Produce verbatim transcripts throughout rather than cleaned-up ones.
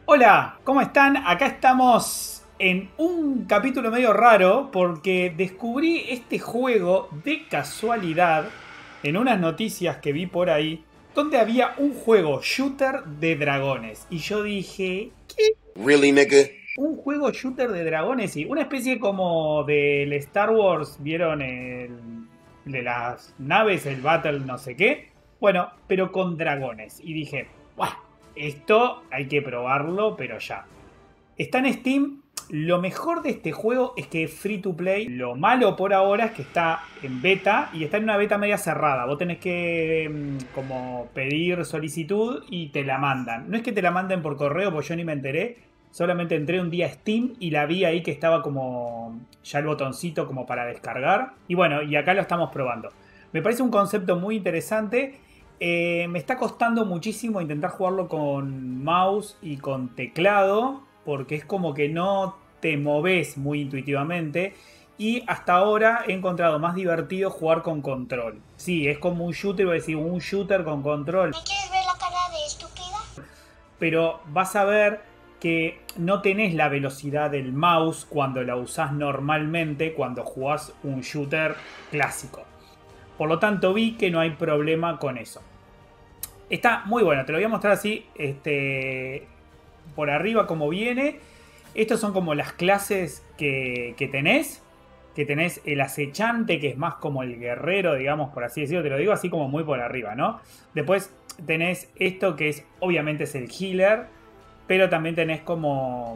Hola, ¿cómo están? Acá estamos en un capítulo medio raro porque descubrí este juego de casualidad en unas noticias que vi por ahí donde había un juego shooter de dragones. Y yo dije, ¿qué? Really, nigga? Un juego shooter de dragones y una especie como del Star Wars, ¿vieron? El de las naves, el Battle no sé qué. Bueno, pero con dragones. Y dije, ¡buah! Esto hay que probarlo, pero ya. Está en Steam. Lo mejor de este juego es que es free to play. Lo malo por ahora es que está en beta y está en una beta media cerrada. Vos tenés que mm, como pedir solicitud y te la mandan. No es que te la manden por correo, porque yo ni me enteré. Solamente entré un día a Steam y la vi ahí que estaba como ya el botoncito como para descargar. Y bueno, y acá lo estamos probando. Me parece un concepto muy interesante. Eh, me está costando muchísimo intentar jugarlo con mouse y con teclado, porque es como que no te moves muy intuitivamente. Y hasta ahora he encontrado más divertido jugar con control. Sí, es como un shooter, voy a decir, un shooter con control. ¿Me quieres ver la cara de estúpida? Pero vas a ver que no tenés la velocidad del mouse cuando la usás normalmente cuando jugás un shooter clásico. Por lo tanto, vi que no hay problema con eso. Está muy bueno, te lo voy a mostrar así, este, por arriba como viene. Estos son como las clases que, que tenés. Que tenés el acechante, que es más como el guerrero, digamos, por así decirlo. Te lo digo así como muy por arriba, ¿no? Después tenés esto que es, obviamente es el healer. Pero también tenés como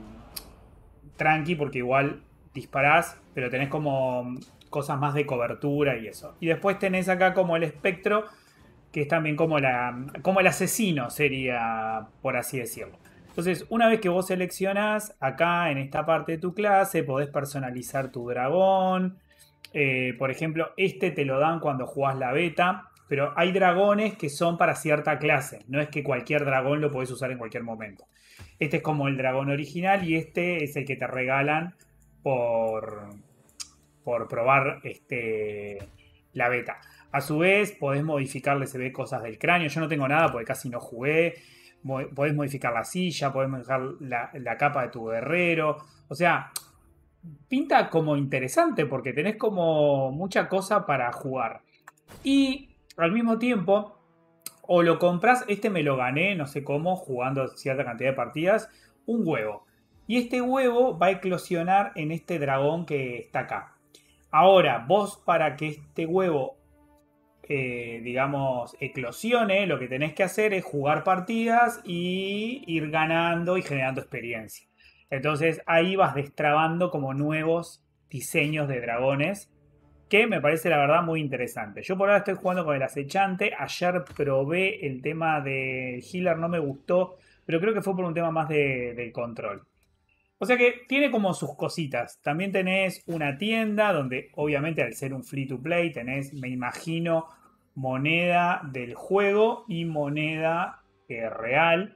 mm, tranqui, porque igual disparás, pero tenés como mm, cosas más de cobertura y eso. Y después tenés acá como el espectro, que es también como, la, como el asesino sería, por así decirlo. Entonces, una vez que vos seleccionás, acá en esta parte de tu clase, podés personalizar tu dragón. Eh, por ejemplo, este te lo dan cuando jugás la beta, pero hay dragones que son para cierta clase. No es que cualquier dragón lo podés usar en cualquier momento. Este es como el dragón original y este es el que te regalan por, por probar este, la beta. A su vez, podés modificarle, se ve cosas del cráneo. Yo no tengo nada porque casi no jugué. Podés modificar la silla, podés modificar la, la capa de tu guerrero. O sea, pinta como interesante porque tenés como mucha cosa para jugar. Y al mismo tiempo, o lo compras, este me lo gané, no sé cómo, jugando cierta cantidad de partidas, un huevo. Y este huevo va a eclosionar en este dragón que está acá. Ahora, vos para que este huevo, eh, digamos, eclosione, lo que tenés que hacer es jugar partidas y ir ganando y generando experiencia. Entonces ahí vas destrabando como nuevos diseños de dragones que me parece la verdad muy interesante. Yo por ahora estoy jugando con el acechante. Ayer probé el tema de healer, no me gustó, pero creo que fue por un tema más de, del control. O sea que tiene como sus cositas. También tenés una tienda donde obviamente al ser un free to play tenés, me imagino, moneda del juego y moneda eh, real.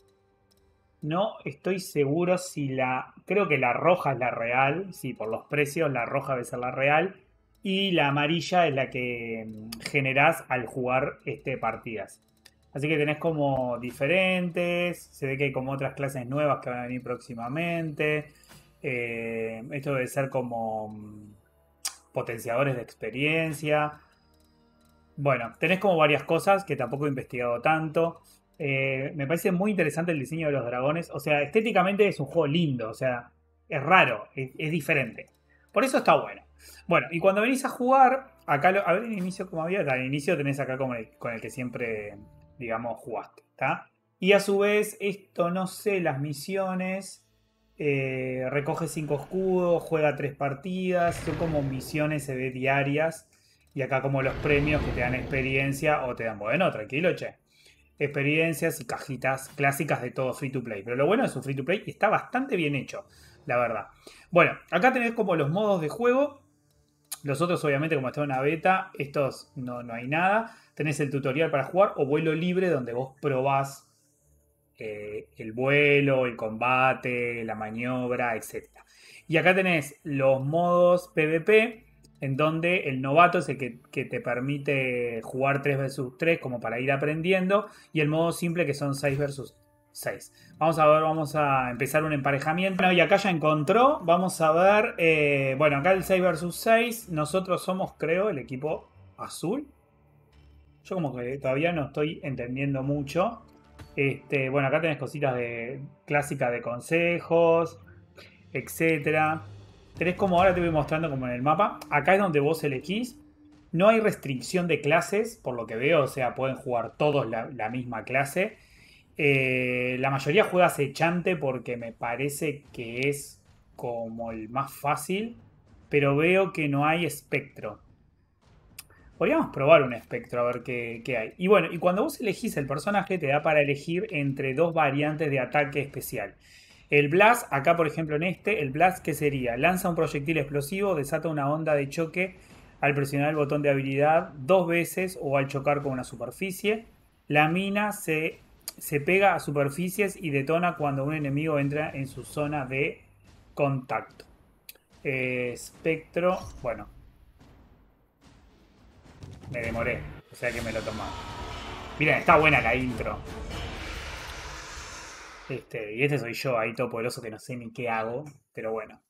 No estoy seguro si la... Creo que la roja es la real. Sí, por los precios la roja debe ser la real. Y la amarilla es la que mm, generás al jugar este, partidas. Así que tenés como diferentes. Se ve que hay como otras clases nuevas que van a venir próximamente. Eh, esto debe ser como mm, potenciadores de experiencia. Bueno, tenés como varias cosas que tampoco he investigado tanto. Eh, me parece muy interesante el diseño de los dragones. O sea, estéticamente es un juego lindo. O sea, es raro, es, es diferente. Por eso está bueno. Bueno, y cuando venís a jugar, acá, lo- a ver en inicio como había, acá en inicio tenés acá como el- con el que siempre, digamos, jugaste, ¿está? Y a su vez, esto no sé, las misiones, eh, recoge cinco escudos, juega tres partidas, son como misiones, se ve diarias. Y acá como los premios que te dan experiencia o te dan, bueno, tranquilo, che. Experiencias y cajitas clásicas de todo free to play. Pero lo bueno de su free to play está bastante bien hecho, la verdad. Bueno, acá tenés como los modos de juego. Los otros, obviamente, como está en una beta, estos no, no hay nada. Tenés el tutorial para jugar o vuelo libre, donde vos probás eh, el vuelo, el combate, la maniobra, etcétera. Y acá tenés los modos PvP, en donde el novato es el que, que te permite jugar tres versus tres como para ir aprendiendo, y el modo simple que son seis versus seis. Vamos a ver, vamos a empezar un emparejamiento. Bueno, y acá ya encontró. Vamos a ver. Eh, bueno, acá el seis versus seis. Nosotros somos, creo, el equipo azul. Yo como que todavía no estoy entendiendo mucho. Este, bueno, acá tenés cositas de clásicas de consejos, etcétera. Tenés como ahora te voy mostrando como en el mapa. Acá es donde vos elegís. No hay restricción de clases, por lo que veo. O sea, pueden jugar todos la, la misma clase. Eh, la mayoría juega acechante porque me parece que es como el más fácil. Pero veo que no hay espectro. Podríamos probar un espectro a ver qué, qué hay. Y bueno, y cuando vos elegís el personaje te da para elegir entre dos variantes de ataque especial. El Blast, acá por ejemplo en este, el Blast ¿qué sería? Lanza un proyectil explosivo, desata una onda de choque al presionar el botón de habilidad dos veces o al chocar con una superficie. La mina se, se pega a superficies y detona cuando un enemigo entra en su zona de contacto. Eh, espectro, bueno. Me demoré, o sea que me lo tomaba. Miren, está buena la intro. Este, y este soy yo, ahí todo poderoso que no sé ni qué hago, pero bueno.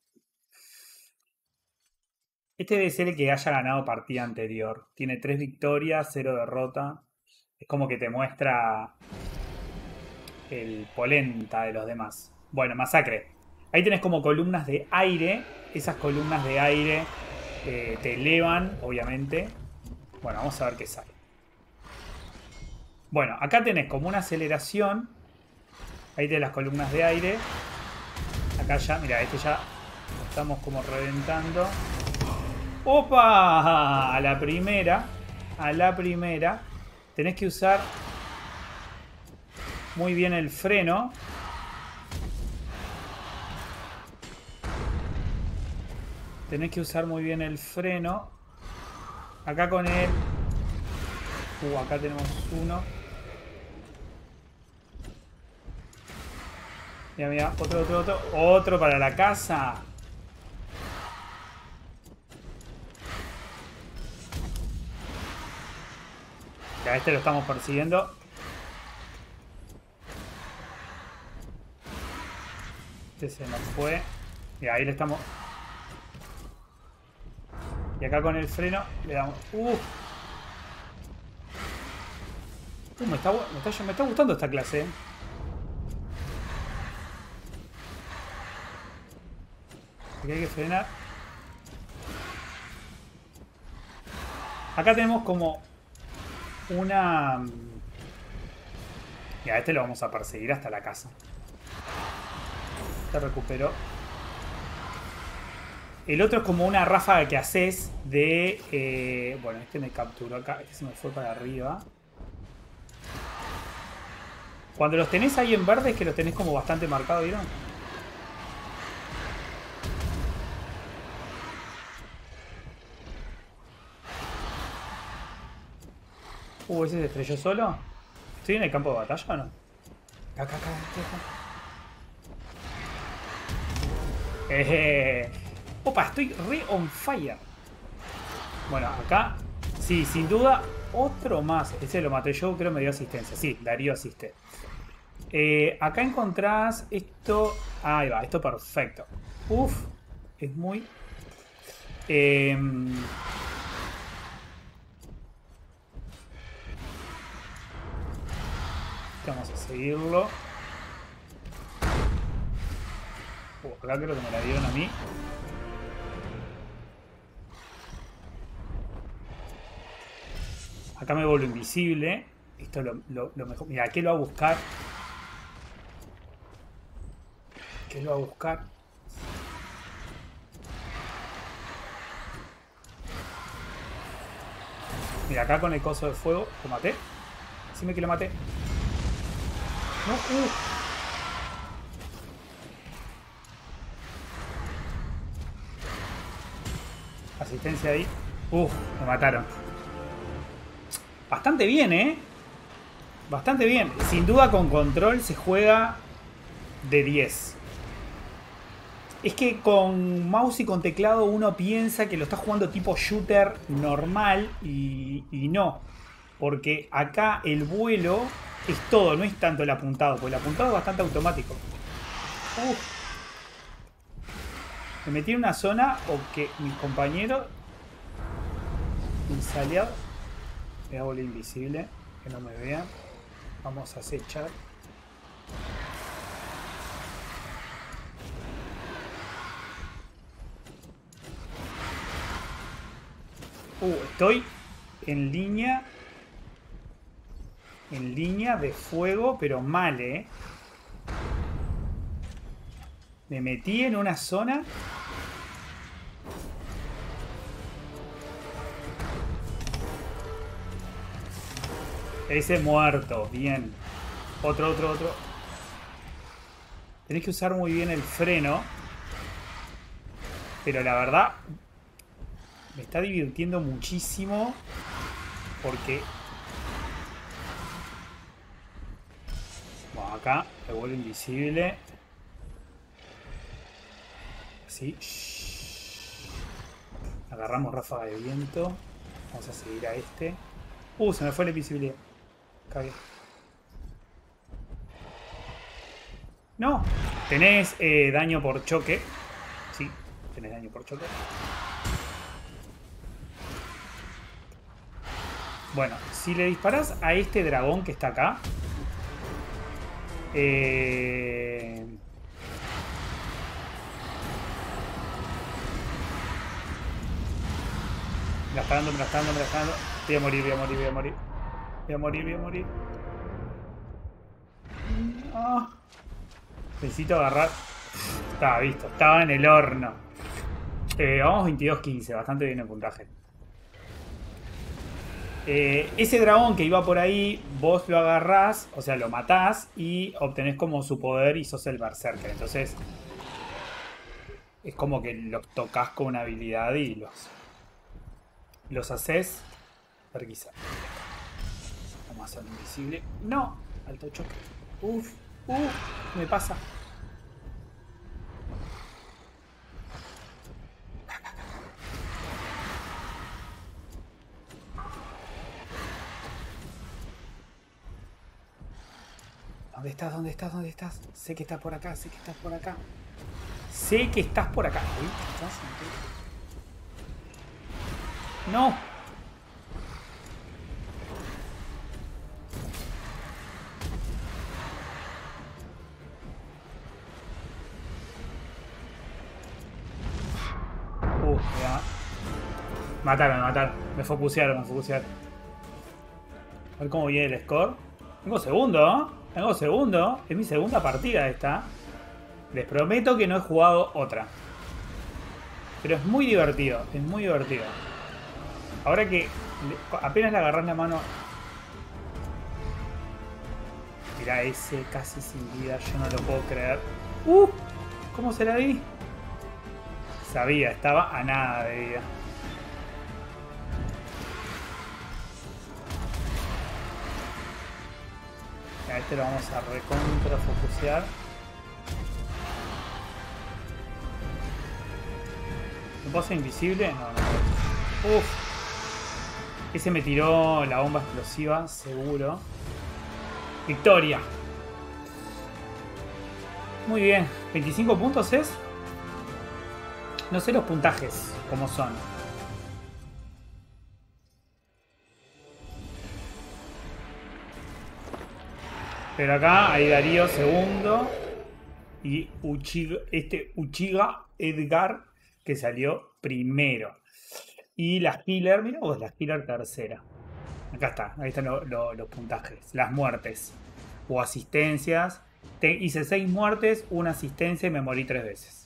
Este debe ser el que haya ganado partida anterior. Tiene tres victorias, cero derrota. Es como que te muestra el polenta de los demás. Bueno, masacre. Ahí tenés como columnas de aire. Esas columnas de aire eh, te elevan, obviamente. Bueno, vamos a ver qué sale. Bueno, acá tenés como una aceleración. Ahí tenés las columnas de aire. Acá ya, mira, este ya lo estamos como reventando. ¡Opa! A la primera. A la primera. Tenés que usar muy bien el freno. Tenés que usar muy bien el freno. Acá con él. Uh, acá tenemos uno. Mira, mira, otro, otro, otro. Otro para la casa. Ya, este lo estamos persiguiendo. Este se nos fue. Y ahí le estamos. Y acá con el freno le damos. Uh. Uh, me, está, me, está, me está gustando esta clase, ¿eh? Aquí hay que frenar. Acá tenemos como una... Y a este lo vamos a perseguir hasta la casa. Se recuperó. El otro es como una ráfaga que haces de... Eh... Bueno, este me capturó acá. Este se me fue para arriba. Cuando los tenés ahí en verde es que los tenés como bastante marcados, ¿vieron? Uh, ¿ese se estrelló solo? ¿Estoy en el campo de batalla o no? Acá, acá, acá, acá. Eh, opa, estoy re on fire. Bueno, acá, sí, sin duda, otro más. Ese lo maté yo, creo que me dio asistencia. Sí, Darío asiste. Eh, acá encontrás esto. Ahí va, esto perfecto. Uf, es muy... Eh, vamos a seguirlo. Uh, acá creo que me la dieron a mí. Acá me vuelvo invisible. Esto es lo, lo, lo mejor. Mira, ¿qué lo va a buscar? ¿Qué lo va a buscar? Mira, acá con el coso de fuego. ¿Lo maté? Decime que lo maté. No, uh. Asistencia ahí. Uf, me mataron. Bastante bien, ¿eh? Bastante bien. Sin duda con control se juega de diez. Es que con mouse y con teclado uno piensa que lo está jugando tipo shooter normal y, y no. Porque acá el vuelo es todo, no es tanto el apuntado. Porque el apuntado es bastante automático. Uf. Me metí en una zona o que mis compañeros, mis aliados, me hago el invisible, que no me vean. Vamos a acechar. Uh, estoy en línea. En línea de fuego, pero mal, eh. Me metí en una zona. Ese muerto, bien. Otro, otro, otro. Tenés que usar muy bien el freno. Pero la verdad, me está divirtiendo muchísimo. Porque... Bueno, acá me vuelvo invisible. Así. Agarramos ráfaga de viento. Vamos a seguir a este. Uh, se me fue la invisibilidad. Cagué. No. Tenés eh, daño por choque. Sí, tenés daño por choque. Bueno, si le disparas a este dragón que está acá. Eh... Me la está dando, me la está dando, me la está dando. Voy a morir, voy a morir, voy a morir. Voy a morir, voy a morir. No. Necesito agarrar. Estaba visto, estaba en el horno. Eh, vamos veintidós quince, bastante bien el puntaje. Eh, ese dragón que iba por ahí, vos lo agarrás, o sea, lo matás y obtenés como su poder y sos el berserker. Entonces, es como que los tocas con una habilidad y los, los haces perguizar. Vamos a hacer invisible. No, alto choque. Uf, uf, me pasa. ¿Dónde estás? ¿Dónde estás? ¿Dónde estás? Sé que estás por acá, sé que estás por acá. Sé que estás por acá. Uy, ¿estás? No. Uh, ya. Mataron, me mataron. Me focusearon, me focusearon. A ver cómo viene el score. Tengo segundo, ¿eh? Tengo segundo. Es mi segunda partida esta. Les prometo que no he jugado otra. Pero es muy divertido. Es muy divertido. Ahora que apenas le agarras la mano. Mirá ese casi sin vida. Yo no lo puedo creer. ¡Uh! ¿Cómo se la di? Sabía, estaba a nada de vida. A este lo vamos a recontra focusear. ¿No puedo ser invisible? No, no. Uf. Ese me tiró la bomba explosiva, seguro. Victoria. Muy bien. ¿veinticinco puntos es? No sé los puntajes, cómo son. Pero acá hay Darío segundo. Y Uchiga, este Uchiga Edgar que salió primero. Y la healer, mira vos, la healer tercera. Acá está, ahí están lo, lo, los puntajes. Las muertes o asistencias. Te, hice seis muertes, una asistencia y me morí tres veces.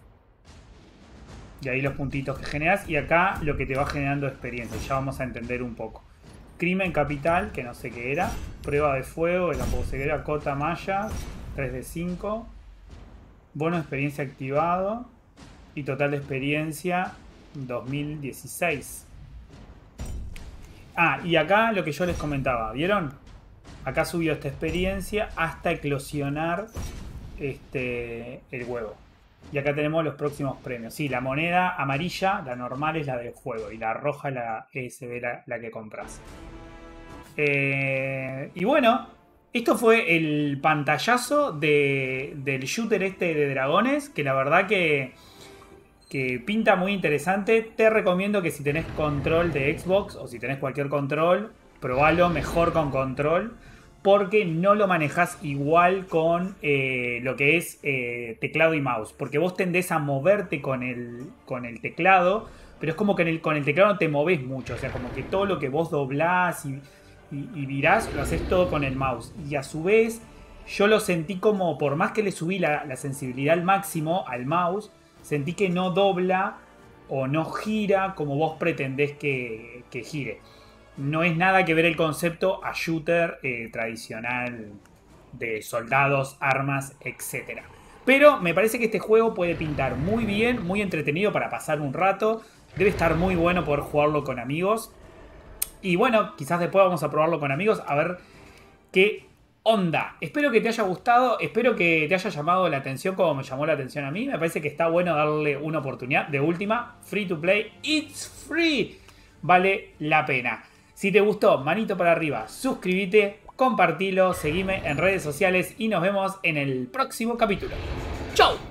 Y ahí los puntitos que generas. Y acá lo que te va generando experiencia. Ya vamos a entender un poco. Crimen capital, que no sé qué era. Prueba de fuego, que tampoco sé qué era. Cota maya, tres de cinco. Bono de experiencia activado. Y total de experiencia, dos mil dieciséis. Ah, y acá lo que yo les comentaba. ¿Vieron? Acá subió esta experiencia hasta eclosionar este, el huevo. Y acá tenemos los próximos premios. Sí, la moneda amarilla, la normal es la del juego. Y la roja la, es la, la que compras. Eh, y bueno, esto fue el pantallazo de, del shooter este de dragones, que la verdad que, que pinta muy interesante. Te recomiendo que si tenés control de Xbox o si tenés cualquier control, probalo mejor con control, porque no lo manejás igual con eh, lo que es eh, teclado y mouse. Porque vos tendés a moverte con el, con el teclado, pero es como que en el, con el teclado no te movés mucho. O sea, como que todo lo que vos doblás y, y, y virás, lo haces todo con el mouse. Y a su vez, yo lo sentí como, por más que le subí la, la sensibilidad al máximo al mouse, sentí que no dobla o no gira como vos pretendés que, que gire. No es nada que ver el concepto a shooter eh, tradicional de soldados, armas, etcétera. Pero me parece que este juego puede pintar muy bien, muy entretenido para pasar un rato. Debe estar muy bueno poder jugarlo con amigos. Y bueno, quizás después vamos a probarlo con amigos a ver qué onda. Espero que te haya gustado, espero que te haya llamado la atención como me llamó la atención a mí. Me parece que está bueno darle una oportunidad. De última, free to play, it's free. Vale la pena. Si te gustó, manito para arriba, suscríbete, compartilo, seguime en redes sociales y nos vemos en el próximo capítulo. ¡Chau!